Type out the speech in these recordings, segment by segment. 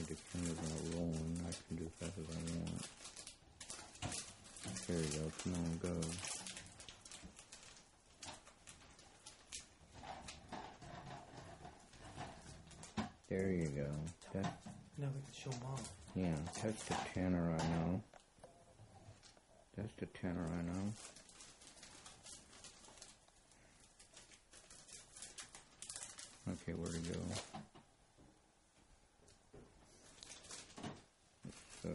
the camera's not rolling. I can do as fast as I want. There you go. Come on, go. There you go. Now we can show them off. Yeah, that's the tenor I know. That's the tenor I know. Okay, where to go? So.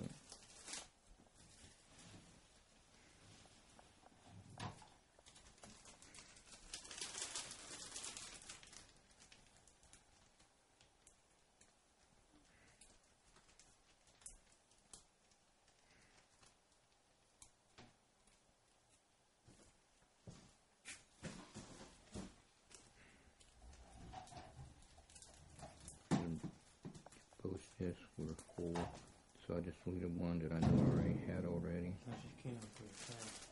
Both discs were full, so I just deleted one that I know I already had already. Because you can't put it fast.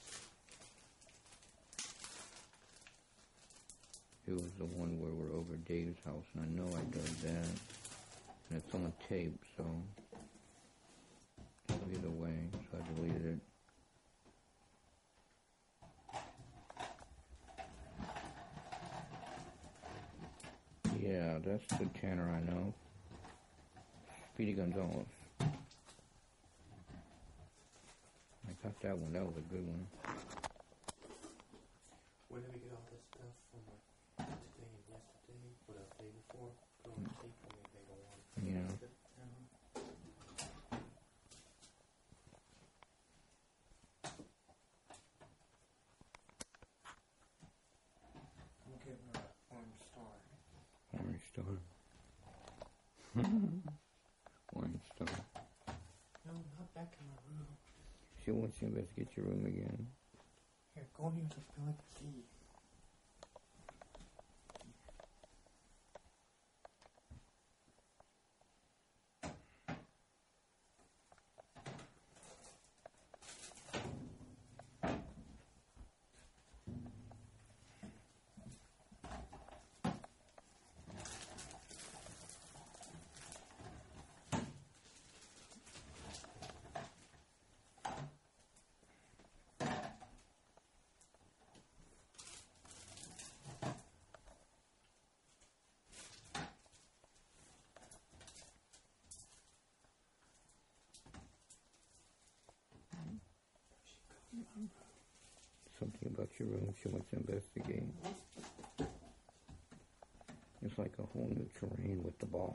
It was the one where we're over Dave's house, and I know I did that. And it's on tape, so either way, so I deleted it. Yeah, that's the tenor I know. Speedy Gonzalez. I got that one. That was a good one. Where did we get all this stuff from? Today and yesterday, or the day before? Put on the tape, I mean, they don't want it. Yeah. I'm getting an orange star. Orange star. Orange star. No, not back in my room. She wants to investigate your room again. Here, go in here to feel like a key. Something about your room she wants to investigate. It's like a whole new terrain with the ball.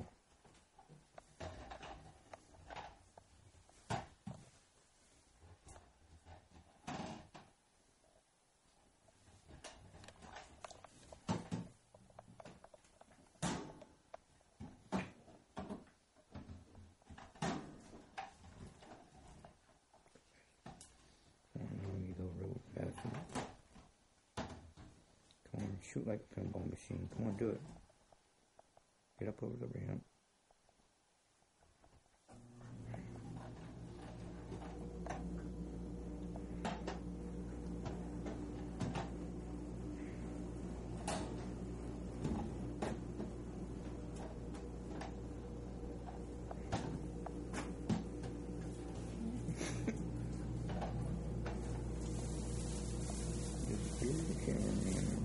Come on, shoot like a pinball machine. Come on, do it. Get up over the ramp. Just the cameraman.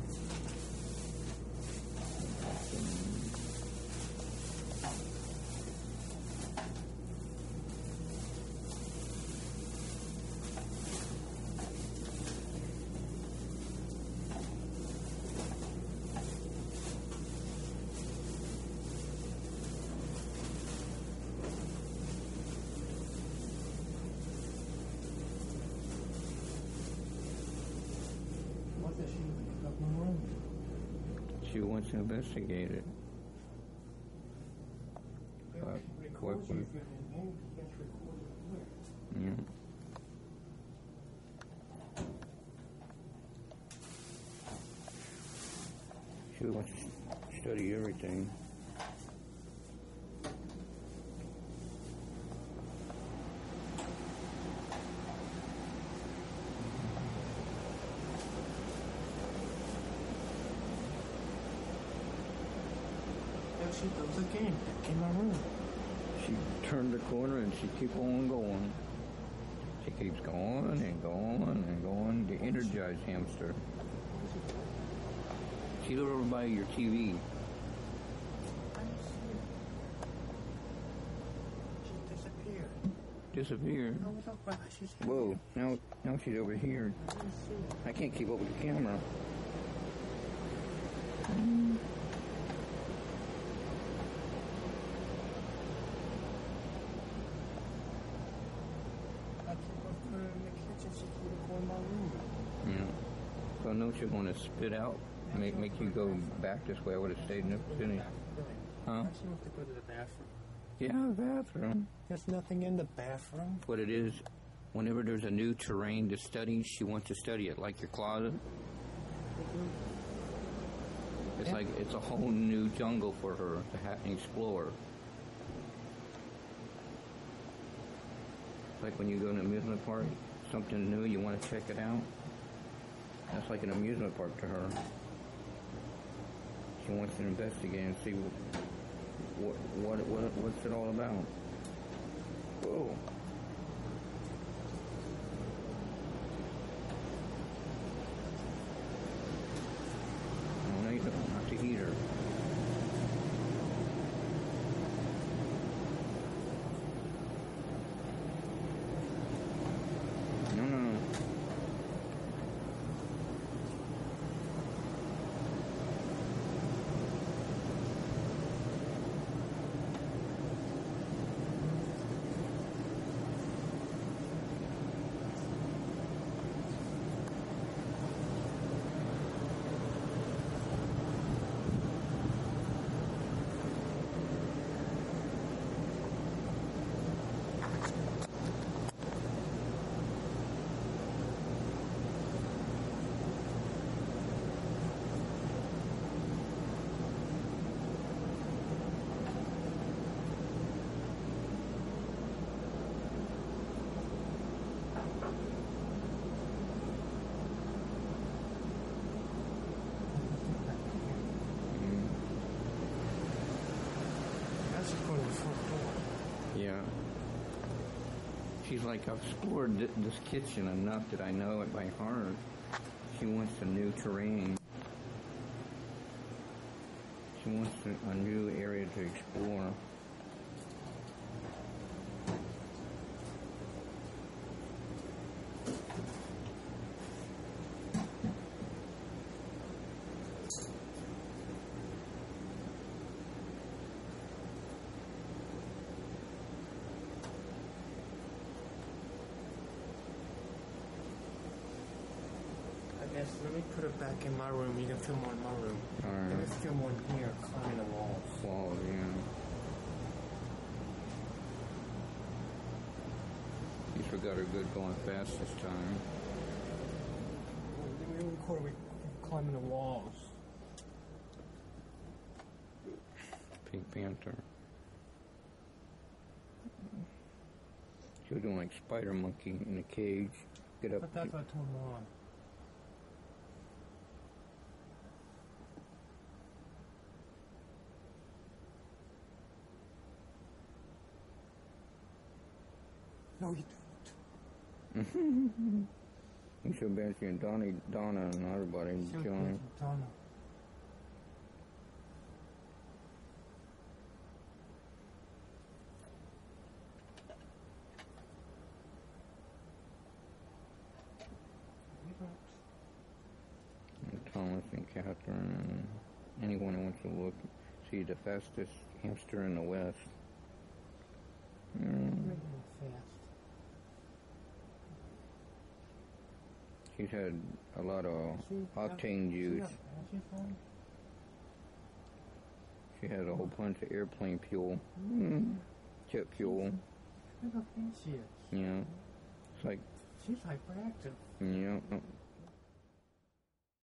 What does she pick up my room? She wants to investigate it. Record you if you're in there, you get recorded where? Yeah. She wants to study everything. There she goes again, back in my room. She she turned the corner and she keeps on going. She keeps going and going and going. The energized hamster. She's over by your TV. She disappeared. Disappeared. No, look, wow, she's Whoa, now she's over here. I can't keep up with the camera. I keep on putting her in the kitchen. She keep going in my room. Yeah. Well, no, she's going to spit out. Make you go back this way. I would have stayed in the city. Huh? She wants to go to the bathroom. Yeah, the bathroom. There's nothing in the bathroom. What it is, whenever there's a new terrain to study, she wants to study it, like your closet. It's like it's a whole new jungle for her to explore. Like when you go to an amusement park, something new, you want to check it out. That's like an amusement park to her. She wants to investigate and see what's it all about. Whoa. Oh, no, you don't have to eat her. No. That's going to the front door. Yeah. She's like, I've explored this kitchen enough that I know it by heart. She wants a new terrain. She wants a new area to explore. Yes, let me put it back in my room. You can film more in my room. Alright. Let's film one here, climbing the walls. Wall, yeah. You forgot her good going fast this time. We record we climbing the walls. Pink Panther. She was doing like Spider Monkey in a cage. Get up. But that's what I told Mom. No, you don't. You should bet you and Donna and everybody join. Donna. And Thomas and Catherine and anyone who wants to look, see the fastest hamster in the West. Fast. She's had a lot of octane juice. She has a whole bunch of airplane fuel. Jet fuel. Look how fast she is. Yeah. It's like, She's hyperactive. yeah.